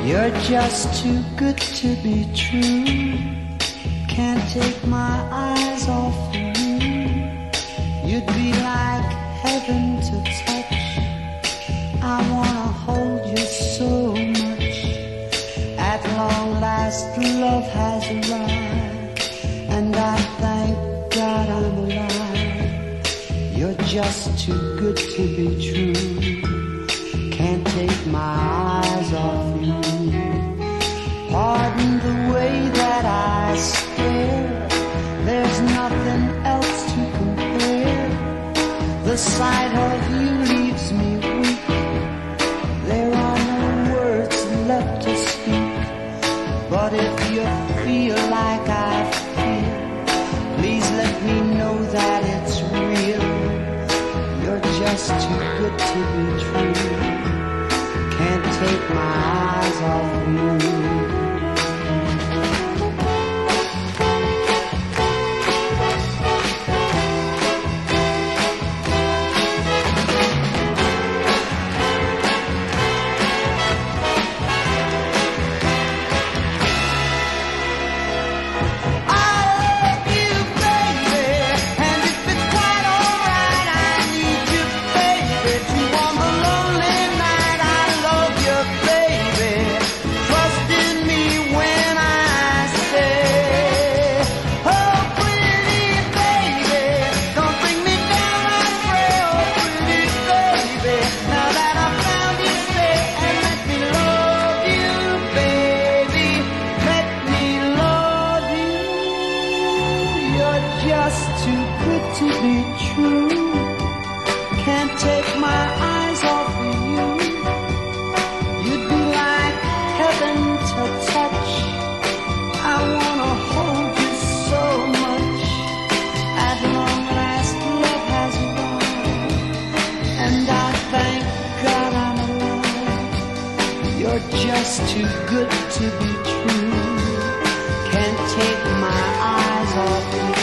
You're just too good to be true. Can't take my eyes off of you. You'd be like heaven to touch. I wanna hold you so much. At long last love has arrived, and I thank God I'm alive. You're just too good to be true. Can't take my eyes off you. Pardon the way that I stare. There's nothing else to compare. The sight of you leaves me weak. There are no words left to speak. But if you feel like I feel, please let me know that it's real. You're just too good to be true. Can't take my eyes off you. Just too good to be true. Can't take my eyes off you.